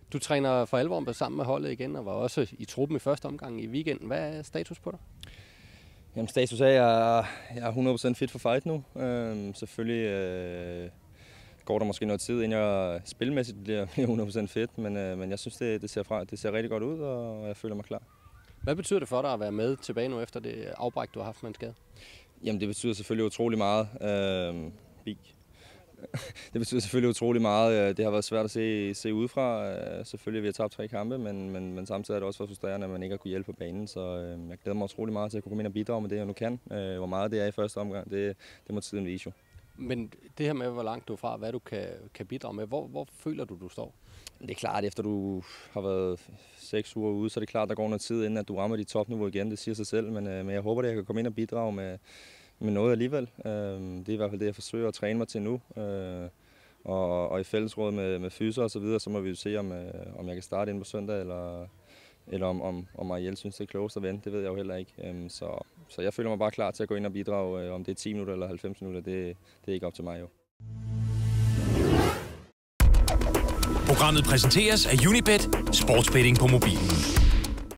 Du træner for alvor sammen med holdet igen, og var også i truppen i første omgang i weekenden. Hvad er status på dig? Jamen, status er, at jeg er 100% fit for fight nu. Selvfølgelig går der måske noget tid, inden jeg spilmæssigt bliver 100% fit, men jeg synes, det ser rigtig godt ud, og jeg føler mig klar. Hvad betyder det for dig at være med tilbage nu efter det afbræk, du har haft med en skade? Jamen, det betyder selvfølgelig utrolig meget. Det betyder selvfølgelig utrolig meget. Det har været svært at se udefra. Selvfølgelig vi har tabt 3 kampe, men samtidig er det også frustrerende, at man ikke har kunnet hjælpe på banen. Så jeg glæder mig utrolig meget til at kunne komme ind og bidrage med det, jeg nu kan. Hvor meget det er i første omgang, det må tiden vise jo. Men det her med, hvor langt du er fra, hvad du kan bidrage med, hvor føler du står? Det er klart, efter du har været 6 uger ude, så er det klart, der går noget tid, inden at du rammer dit topniveau igen. Det siger sig selv, men jeg håber, at jeg kan komme ind og bidrage med noget alligevel. Det er i hvert fald det, jeg forsøger at træne mig til nu. Og i fællesråd med fyser og så videre, så må vi jo se, om jeg kan starte ind på søndag, eller om Ariel synes, det er klogest at vente. Det ved jeg jo heller ikke. Så jeg føler mig bare klar til at gå ind og bidrage. Om det er 10 minutter eller 90 minutter, det er ikke op til mig jo. Programmet præsenteres af Unibet, sportsbetting på mobilen.